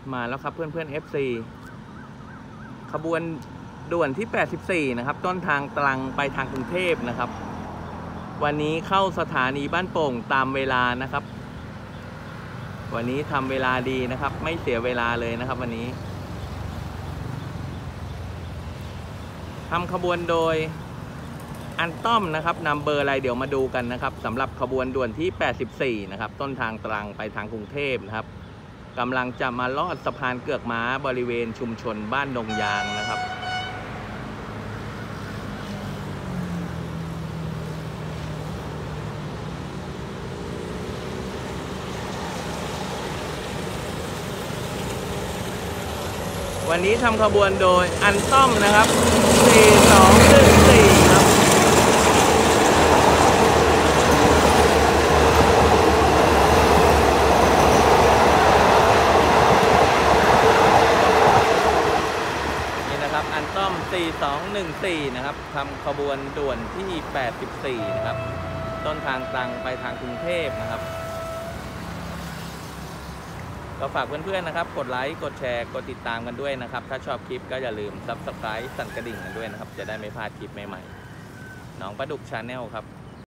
มาแล้วครับเพื่อนๆ FC ขบวนด่วนที่84นะครับต้นทางตรังไปทางกรุงเทพนะครับวันนี้เข้าสถานีบ้านโป่งตามเวลานะครับวันนี้ทำเวลาดีนะครับไม่เสียเวลาเลยนะครับวันนี้ทำขบวนโดยอันต้อมนะครับนำเบอร์อะไรเดี๋ยวมาดูกันนะครับสำหรับขบวนด่วนที่84นะครับต้นทางตรังไปทางกรุงเทพนะครับกำลังจะมาลอดสะพานเกือกม้าบริเวณชุมชนบ้านดงยางนะครับวันนี้ทำขบวนโดยอันต้อมนะครับ4214ครับนี่นะครับอันต้อม4214นะครับทำขบวนด่วนที่84นะครับต้นทางตรังไปทางกรุงเทพนะครับก็ฝากเพื่อนๆนะครับกดไลค์กดแชร์กดติดตามกันด้วยนะครับถ้าชอบคลิปก็อย่าลืม Subscribe สั่นกระดิ่งกันด้วยนะครับจะได้ไม่พลาดคลิปใหม่ๆน้องปลาดุกชาแนลครับ